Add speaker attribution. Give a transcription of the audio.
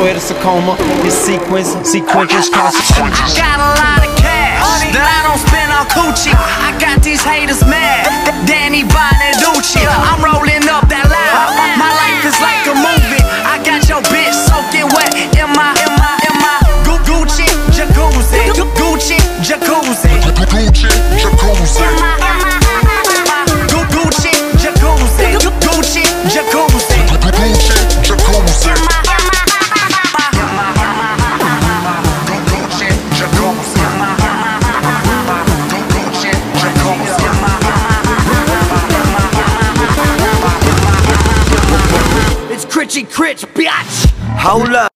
Speaker 1: Detroit to Tacoma. It's sequential, consequential.
Speaker 2: I got a lot of cash that I don't spend on coochie. I got these haters mad. Danny Bonaducci. I'm rolling up that loud. My life is like a movie. I got your bitch soaking wet in my Gucci jacuzzi. Gucci jacuzzi.
Speaker 3: Gucci jacuzzi.
Speaker 2: Gucci jacuzzi. Gucci jacuzzi.
Speaker 3: Gucci jacuzzi.
Speaker 2: It's Critchy Critch, biatch. Hold up.